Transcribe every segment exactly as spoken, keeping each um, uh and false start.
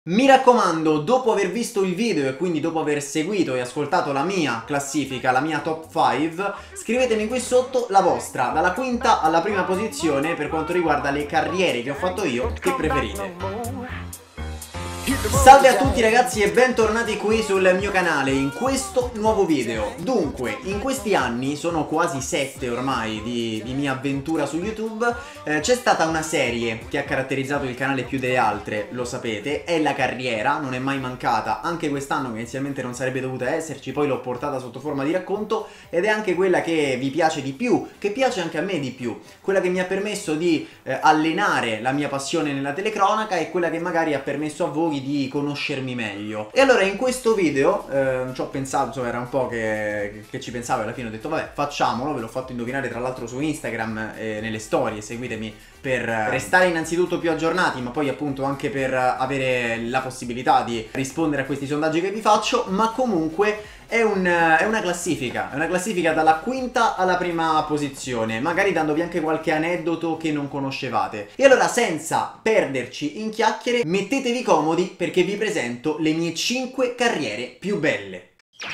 Mi raccomando, dopo aver visto il video e quindi dopo aver seguito e ascoltato la mia classifica, la mia top cinque, scrivetemi qui sotto la vostra, dalla quinta alla prima posizione per quanto riguarda le carriere che ho fatto io, che preferite. Salve a tutti ragazzi e bentornati qui sul mio canale in questo nuovo video. Dunque, in questi anni, sono quasi sette ormai di, di mia avventura su YouTube, eh, c'è stata una serie che ha caratterizzato il canale più delle altre, lo sapete, è la carriera, non è mai mancata, anche quest'anno che inizialmente non sarebbe dovuta esserci, poi l'ho portata sotto forma di racconto ed è anche quella che vi piace di più, che piace anche a me di più, quella che mi ha permesso di eh, allenare la mia passione nella telecronaca e quella che magari ha permesso a voi di conoscermi meglio. E allora in questo video eh, ci ho pensato, insomma era un po' che, che ci pensavo e alla fine ho detto vabbè facciamolo, ve l'ho fatto indovinare tra l'altro su Instagram e nelle storie, seguitemi per restare innanzitutto più aggiornati ma poi appunto anche per avere la possibilità di rispondere a questi sondaggi che vi faccio, ma comunque è, un, è una classifica, è una classifica dalla quinta alla prima posizione, magari dandovi anche qualche aneddoto che non conoscevate. E allora senza perderci in chiacchiere mettetevi comodi perché vi presento le mie cinque carriere più belle.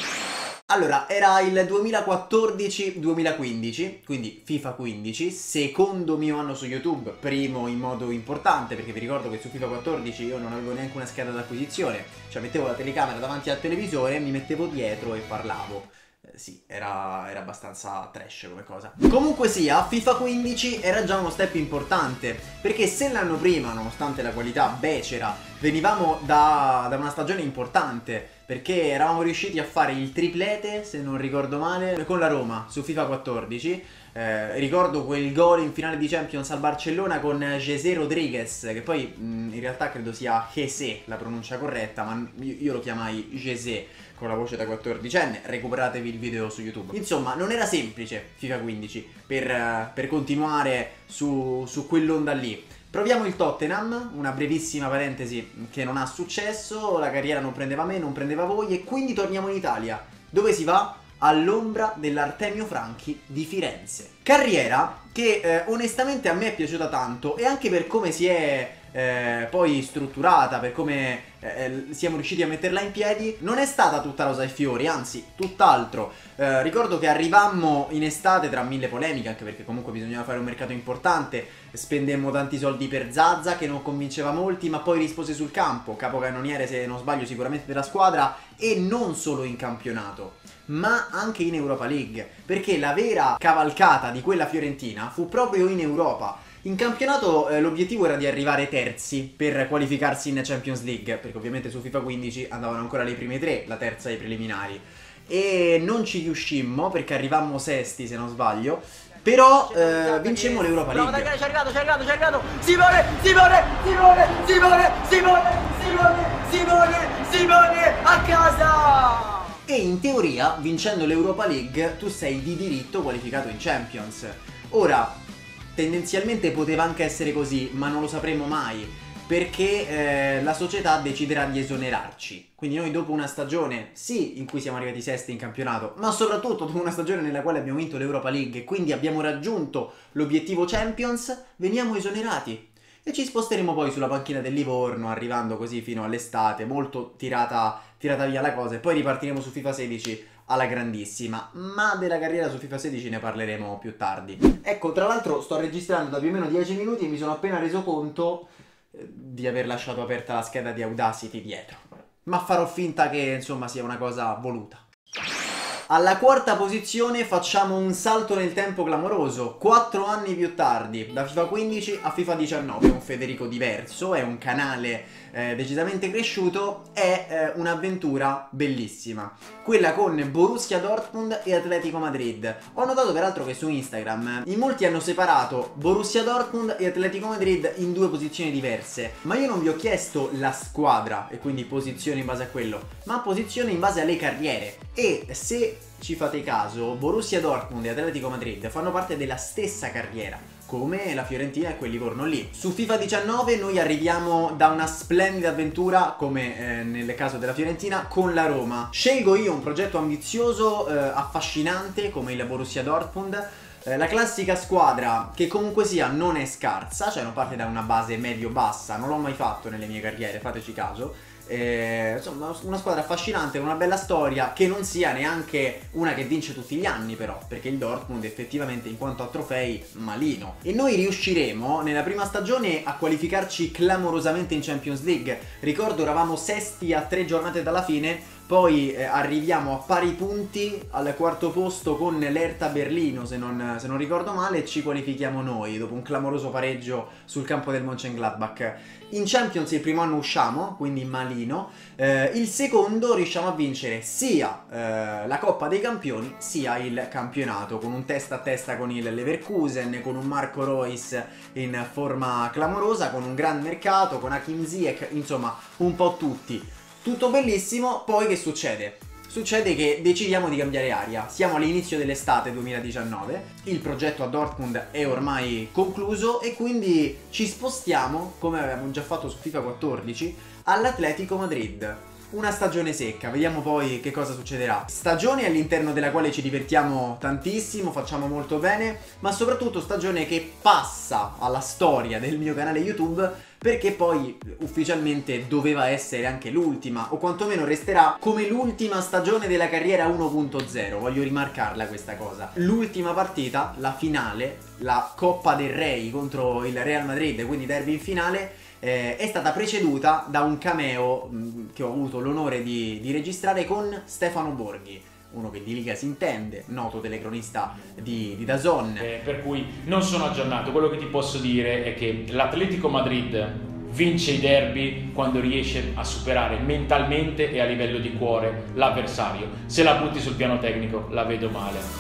Allora, era il duemilaquattordici duemilaquindici, quindi FIFA quindici, secondo mio anno su YouTube, primo in modo importante, perché vi ricordo che su FIFA quattordici io non avevo neanche una scheda d'acquisizione, cioè mettevo la telecamera davanti al televisore, mi mettevo dietro e parlavo. Eh, sì, era, era abbastanza trash come cosa. Comunque sia, FIFA quindici era già uno step importante, perché se l'anno prima, nonostante la qualità becera, venivamo da, da una stagione importante, perché eravamo riusciti a fare il triplete, se non ricordo male, con la Roma su FIFA quattordici. Eh, ricordo quel gol in finale di Champions al Barcellona con José Rodríguez, che poi mh, in realtà credo sia José la pronuncia corretta, ma io, io lo chiamai José con la voce da quattordicenne, recuperatevi il video su YouTube. Insomma, non era semplice FIFA quindici per, per continuare su, su quell'onda lì. Proviamo il Tottenham, una brevissima parentesi che non ha successo, la carriera non prendeva me, non prendeva voi e quindi torniamo in Italia. Dove si va? All'ombra dell'Artemio Franchi di Firenze. Carriera che eh, onestamente a me è piaciuta tanto e anche per come si è eh, poi strutturata, per come eh, siamo riusciti a metterla in piedi. Non è stata tutta rosa e fiori, anzi tutt'altro. Eh, ricordo che arrivammo in estate tra mille polemiche, anche perché comunque bisognava fare un mercato importante, spendemmo tanti soldi per Zaza che non convinceva molti, ma poi rispose sul campo, capocannoniere se non sbaglio sicuramente della squadra, e non solo in campionato ma anche in Europa League, perché la vera cavalcata di quella Fiorentina fu proprio in Europa. In campionato eh, l'obiettivo era di arrivare terzi per qualificarsi in Champions League, perché ovviamente su FIFA quindici andavano ancora le prime tre, la terza ai preliminari, e non ci riuscimmo perché arrivammo sesti se non sbaglio. Però eh, vincemmo l'Europa League. Bravo, dai, c'è arrivato, c'è arrivato, c'è arrivato. Simone, Simone, Simone, Simone, Simone, Simone, Simone, Simone, a casa! E in teoria, vincendo l'Europa League, tu sei di diritto qualificato in Champions. Ora, tendenzialmente poteva anche essere così, ma non lo sapremo mai, perché eh, la società deciderà di esonerarci. Quindi noi dopo una stagione, sì, in cui siamo arrivati sesti in campionato, ma soprattutto dopo una stagione nella quale abbiamo vinto l'Europa League e quindi abbiamo raggiunto l'obiettivo Champions, veniamo esonerati. E ci sposteremo poi sulla panchina del Livorno, arrivando così fino all'estate, molto tirata, tirata via la cosa, e poi ripartiremo su FIFA sedici alla grandissima, ma della carriera su FIFA sedici ne parleremo più tardi. Ecco, tra l'altro sto registrando da più o meno dieci minuti e mi sono appena reso conto eh, di aver lasciato aperta la scheda di Audacity dietro, ma farò finta che insomma sia una cosa voluta. Alla quarta posizione facciamo un salto nel tempo clamoroso, quattro anni più tardi, da FIFA quindici a FIFA diciannove, è un Federico diverso, è un canale eh, decisamente cresciuto, è eh, un'avventura bellissima, quella con Borussia Dortmund e Atletico Madrid. Ho notato peraltro che su Instagram in molti hanno separato Borussia Dortmund e Atletico Madrid in due posizioni diverse, ma io non vi ho chiesto la squadra e quindi posizione in base a quello, ma posizione in base alle carriere. E se ci fate caso, Borussia Dortmund e Atletico Madrid fanno parte della stessa carriera, come la Fiorentina e quel Livorno lì. Su FIFA diciannove noi arriviamo da una splendida avventura, come eh, nel caso della Fiorentina, con la Roma. Scelgo io un progetto ambizioso, eh, affascinante, come il Borussia Dortmund, Eh, la classica squadra che comunque sia non è scarsa, cioè non parte da una base medio-bassa, non l'ho mai fatto nelle mie carriere, fateci caso. Eh, insomma, una squadra affascinante, una bella storia, che non sia neanche una che vince tutti gli anni però, perché il Dortmund effettivamente in quanto a trofei malino. E noi riusciremo nella prima stagione a qualificarci clamorosamente in Champions League. Ricordo eravamo sesti a tre giornate dalla fine. Poi eh, arriviamo a pari punti al quarto posto con l'Hertha Berlino, se non, se non ricordo male, e ci qualifichiamo noi dopo un clamoroso pareggio sul campo del Mönchengladbach. In Champions il primo anno usciamo, quindi malino, eh, il secondo riusciamo a vincere sia eh, la Coppa dei Campioni sia il campionato, con un testa a testa con il Leverkusen, con un Marco Reus in forma clamorosa, con un gran mercato, con Hakim Ziyech, insomma un po' tutti. Tutto bellissimo, poi che succede? Succede che decidiamo di cambiare aria. Siamo all'inizio dell'estate duemiladiciannove, il progetto a Dortmund è ormai concluso e quindi ci spostiamo, come avevamo già fatto su FIFA quattordici, all'Atletico Madrid. Una stagione secca, vediamo poi che cosa succederà. Stagione all'interno della quale ci divertiamo tantissimo, facciamo molto bene, ma soprattutto stagione che passa alla storia del mio canale YouTube, perché poi ufficialmente doveva essere anche l'ultima, o quantomeno resterà come l'ultima stagione della carriera uno punto zero, voglio rimarcarla questa cosa. L'ultima partita, la finale, la Coppa del Rey contro il Real Madrid, quindi derby in finale, eh, è stata preceduta da un cameo mh, che ho avuto l'onore di, di registrare con Stefano Borghi, uno che di Liga si intende, noto telecronista di, di D A Z N. Eh, per cui non sono aggiornato, quello che ti posso dire è che l'Atletico Madrid vince i derby quando riesce a superare mentalmente e a livello di cuore l'avversario. Se la butti sul piano tecnico la vedo male.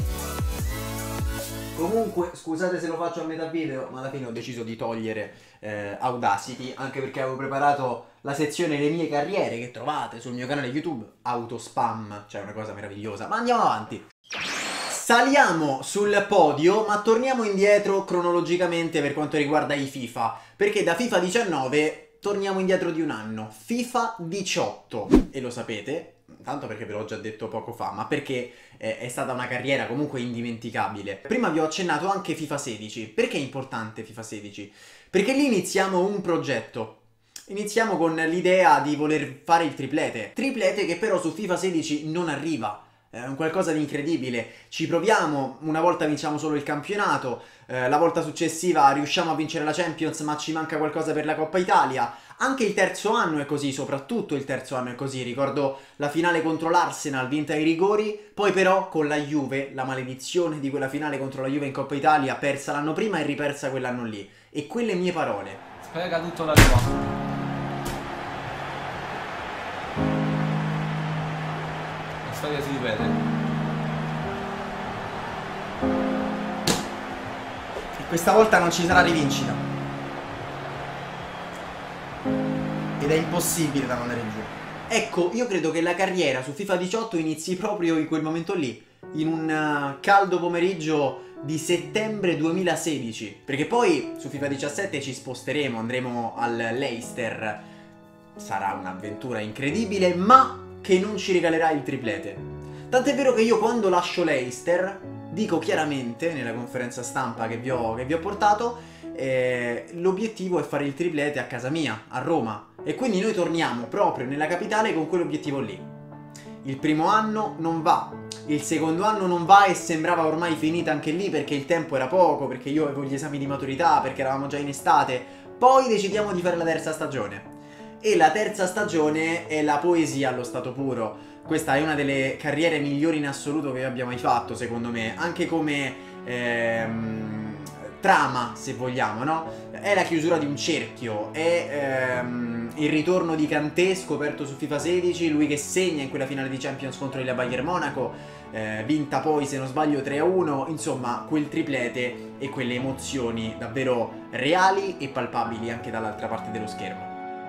Comunque, scusate se lo faccio a metà video, ma alla fine ho deciso di togliere eh, Audacity, anche perché avevo preparato la sezione Le mie carriere che trovate sul mio canale YouTube, autospam, cioè una cosa meravigliosa. Ma andiamo avanti. Saliamo sul podio, ma torniamo indietro cronologicamente per quanto riguarda i FIFA, perché da FIFA diciannove torniamo indietro di un anno, FIFA diciotto, e lo sapete, tanto perché ve l'ho già detto poco fa, ma perché eh, è stata una carriera comunque indimenticabile. Prima vi ho accennato anche FIFA sedici. Perché è importante FIFA sedici? Perché lì iniziamo un progetto. Iniziamo con l'idea di voler fare il triplete. Triplete che però su FIFA sedici non arriva. È un qualcosa di incredibile. Ci proviamo, una volta vinciamo solo il campionato, eh, la volta successiva riusciamo a vincere la Champions ma ci manca qualcosa per la Coppa Italia. Anche il terzo anno è così, soprattutto il terzo anno è così. Ricordo la finale contro l'Arsenal vinta ai rigori, poi però con la Juve, la maledizione di quella finale contro la Juve in Coppa Italia, persa l'anno prima e ripersa quell'anno lì. E quelle mie parole. Spiega tutto da qua. La storia si ripete. E questa volta non ci sarà rivincita. Ed è impossibile da mandare giù. Ecco, io credo che la carriera su FIFA diciotto inizi proprio in quel momento lì, in un uh, caldo pomeriggio di settembre duemilasedici, perché poi su FIFA diciassette ci sposteremo, andremo al Leicester, sarà un'avventura incredibile, ma che non ci regalerà il triplete. Tant'è vero che io quando lascio Leicester dico chiaramente nella conferenza stampa che vi ho, che vi ho portato, eh, l'obiettivo è fare il triplete a casa mia, a Roma, e quindi noi torniamo proprio nella capitale con quell'obiettivo lì. Il primo anno non va, il secondo anno non va e sembrava ormai finita anche lì perché il tempo era poco, perché io avevo gli esami di maturità, perché eravamo già in estate. Poi decidiamo di fare la terza stagione. E la terza stagione è la poesia allo stato puro. Questa è una delle carriere migliori in assoluto che abbiamo mai fatto, secondo me. Anche come ehm, trama, se vogliamo, no? È la chiusura di un cerchio, è ehm, il ritorno di Kanté scoperto su FIFA sedici, lui che segna in quella finale di Champions contro il Bayern Monaco, eh, vinta poi, se non sbaglio, tre a uno, insomma, quel triplete e quelle emozioni davvero reali e palpabili anche dall'altra parte dello schermo.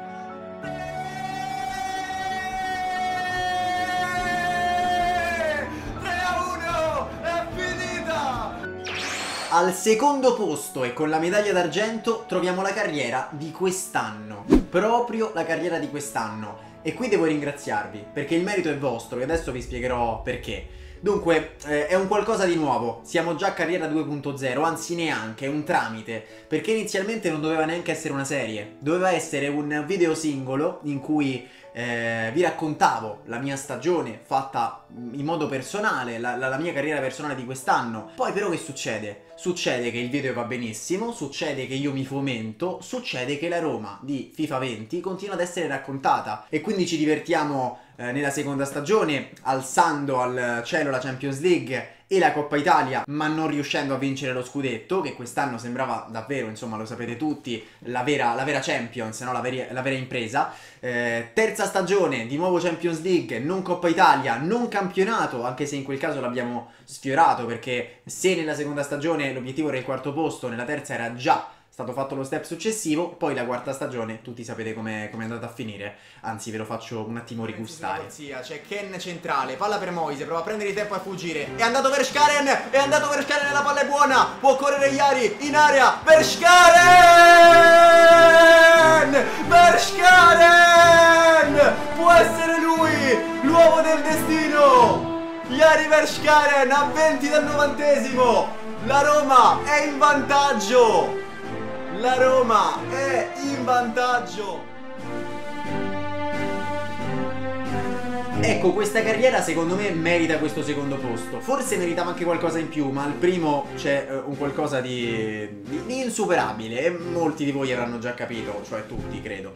Al secondo posto e con la medaglia d'argento troviamo la carriera di quest'anno, proprio la carriera di quest'anno. E qui devo ringraziarvi, perché il merito è vostro e adesso vi spiegherò perché. Dunque eh, è un qualcosa di nuovo, siamo già a carriera due punto zero, anzi neanche, è un tramite, perché inizialmente non doveva neanche essere una serie, doveva essere un video singolo in cui eh, vi raccontavo la mia stagione fatta in modo personale, la, la, la mia carriera personale di quest'anno. Poi però che succede? Succede che il video va benissimo, succede che io mi fomento, succede che la Roma di FIFA venti continua ad essere raccontata e quindi ci divertiamo eh, nella seconda stagione alzando al cielo la Champions League e la Coppa Italia, ma non riuscendo a vincere lo scudetto, che quest'anno sembrava davvero, insomma lo sapete tutti, la vera, la vera Champions, no? la, vera, la vera impresa. Eh, terza stagione, di nuovo Champions League, non Coppa Italia, non campionato, anche se in quel caso l'abbiamo sfiorato, perché se nella seconda stagione l'obiettivo era il quarto posto, nella terza era già stato fatto lo step successivo, poi la quarta stagione tutti sapete com'è com è andata a finire, anzi ve lo faccio un attimo rigustare. C'è Ken centrale, palla per Moise, prova a prendere il tempo a fuggire, è andato Verskaren, è andato Verskaren, la palla è buona, può correre Iari in area, Verskaren! Verskaren! Può essere lui, l'uomo del destino! Iari Verskaren a venti dal novantesimo, la Roma è in vantaggio! La Roma è in vantaggio! Ecco, questa carriera secondo me merita questo secondo posto. Forse meritava anche qualcosa in più, ma al primo c'è uh, un qualcosa di, di, di insuperabile e molti di voi avranno già capito, cioè tutti credo.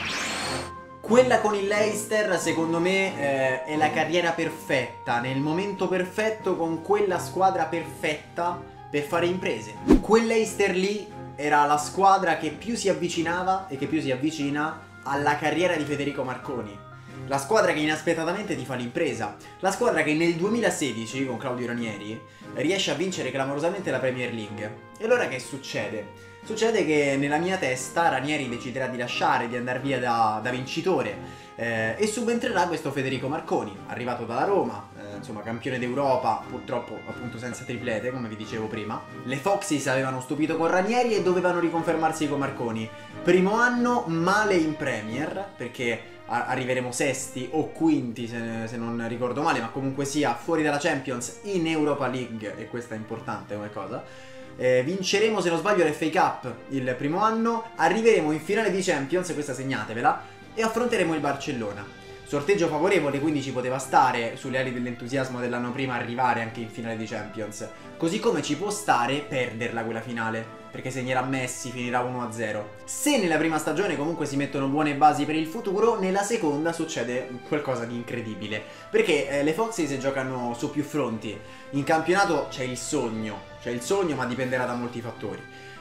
Quella con il Leicester secondo me eh, è la carriera perfetta, nel momento perfetto con quella squadra perfetta per fare imprese. Quel Leicester lì era la squadra che più si avvicinava e che più si avvicina alla carriera di Federico Marconi. La squadra che inaspettatamente ti fa l'impresa. La squadra che nel duemilasedici, con Claudio Ranieri, riesce a vincere clamorosamente la Premier League. E allora che succede? Succede che nella mia testa Ranieri deciderà di lasciare, di andare via da, da vincitore eh, e subentrerà questo Federico Marconi, arrivato dalla Roma, eh, insomma campione d'Europa, purtroppo appunto senza triplete come vi dicevo prima. Le Foxes avevano stupito con Ranieri e dovevano riconfermarsi con Marconi. Primo anno male in Premier, perché arriveremo sesti o quinti se, se non ricordo male, ma comunque sia fuori dalla Champions in Europa League, e questa è importante come cosa. Eh, vinceremo se non sbaglio l'F A Cup il primo anno, arriveremo in finale di Champions, questa segnatevela, e affronteremo il Barcellona. Sorteggio favorevole, quindi ci poteva stare sulle ali dell'entusiasmo dell'anno prima arrivare anche in finale di Champions, così come ci può stare perderla quella finale, perché segnerà Messi, finirà uno a zero. Se nella prima stagione comunque si mettono buone basi per il futuro, nella seconda succede qualcosa di incredibile, perché eh, le Foxes giocano su più fronti. In campionato c'è il sogno, c'è il sogno ma dipenderà da molti fattori.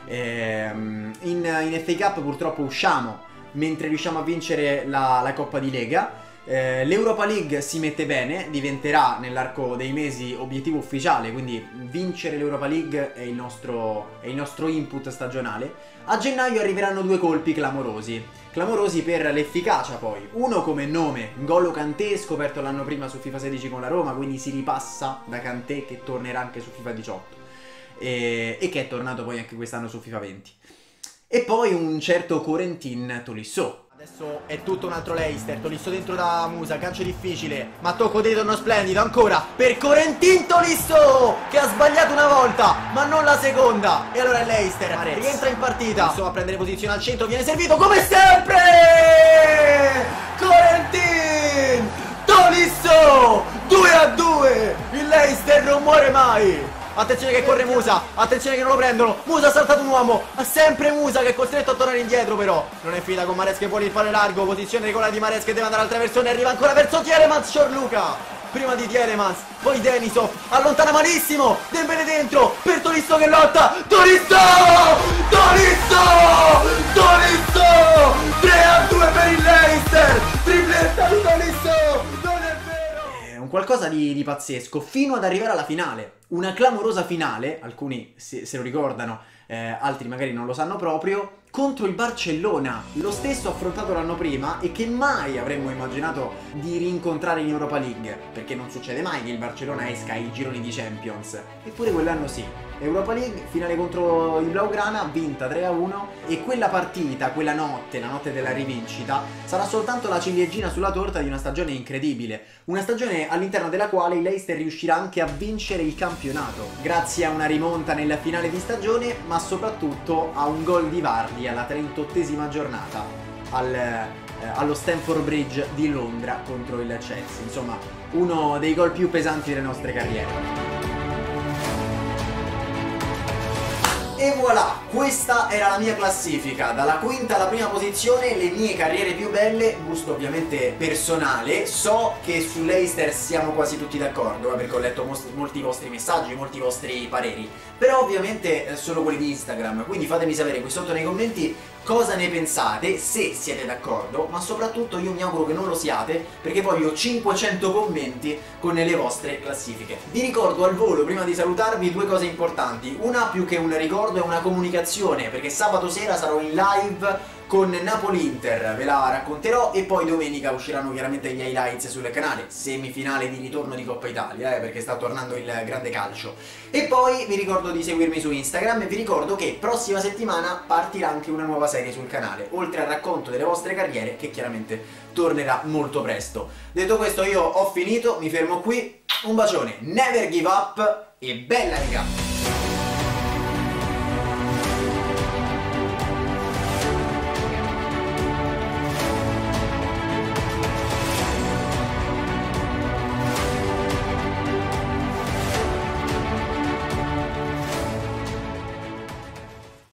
Ehm, in, in F A Cup purtroppo usciamo, mentre riusciamo a vincere la, la Coppa di Lega. Eh, L'Europa League si mette bene, diventerà nell'arco dei mesi obiettivo ufficiale, quindi vincere l'Europa League è il, nostro, è il nostro input stagionale. A gennaio arriveranno due colpi clamorosi, clamorosi per l'efficacia poi. Uno come nome, N'Golo Kanté, scoperto l'anno prima su FIFA sedici con la Roma, quindi si ripassa da Kanté che tornerà anche su FIFA diciotto e, e che è tornato poi anche quest'anno su FIFA venti. E poi un certo Corentin Tolisso. Adesso è tutto un altro Leicester, Tolisso dentro da Musa, calcio difficile, ma tocco di ritorno splendido ancora per Corentin Tolisso, che ha sbagliato una volta, ma non la seconda. E allora è Leicester, Marez rientra in partita, Tolisso a prendere posizione al centro, viene servito come sempre! Corentin Tolisso, due a due, il Leicester non muore mai. Attenzione che corre Musa, attenzione che non lo prendono. Musa ha saltato un uomo, ha sempre Musa che è costretto a tornare indietro però. Non è finita con Marez che vuole il palo largo, posizione regolare di Marez che deve andare al traversone, arriva ancora verso Tielemans, Sciorluca. Prima di Tielemans, poi Denisov, allontana malissimo, Dembélé dentro, per Tolisso che lotta, Tolisso! Tolisso! Tolisso! tre a due per il Leicester, tripletta di Tolisso! Non è vero! È un qualcosa di, di pazzesco, fino ad arrivare alla finale. Una clamorosa finale, alcuni se, se lo ricordano, eh, altri magari non lo sanno proprio, contro il Barcellona, lo stesso affrontato l'anno prima e che mai avremmo immaginato di rincontrare in Europa League, perché non succede mai che il Barcellona esca ai gironi di Champions, eppure quell'anno sì, Europa League, finale contro il Blaugrana, vinta tre a uno, e quella partita, quella notte, la notte della rivincita, sarà soltanto la ciliegina sulla torta di una stagione incredibile, una stagione all'interno della quale il Leicester riuscirà anche a vincere il campionato, grazie a una rimonta nella finale di stagione, ma soprattutto a un gol di Vardy alla trentottesima giornata al, eh, allo Stamford Bridge di Londra contro il Chelsea. Insomma, uno dei gol più pesanti delle nostre carriere. E voilà, questa era la mia classifica, dalla quinta alla prima posizione, le mie carriere più belle, gusto ovviamente personale. So che su Leicester siamo quasi tutti d'accordo, eh, perché ho letto molti vostri messaggi, molti vostri pareri, però ovviamente eh, solo quelli di Instagram, quindi fatemi sapere qui sotto nei commenti cosa ne pensate, se siete d'accordo, ma soprattutto io mi auguro che non lo siate, perché voglio cinquecento commenti con le vostre classifiche. Vi ricordo al volo, prima di salutarvi, due cose importanti. Una, più che un ricordo, è una comunicazione, perché sabato sera sarò in live con Napoli-Inter, ve la racconterò, e poi domenica usciranno chiaramente gli highlights sul canale, semifinale di ritorno di Coppa Italia, eh, perché sta tornando il grande calcio. E poi vi ricordo di seguirmi su Instagram e vi ricordo che prossima settimana partirà anche una nuova serie sul canale, oltre al racconto delle vostre carriere, che chiaramente tornerà molto presto. Detto questo, io ho finito, mi fermo qui, un bacione, never give up e bella raga!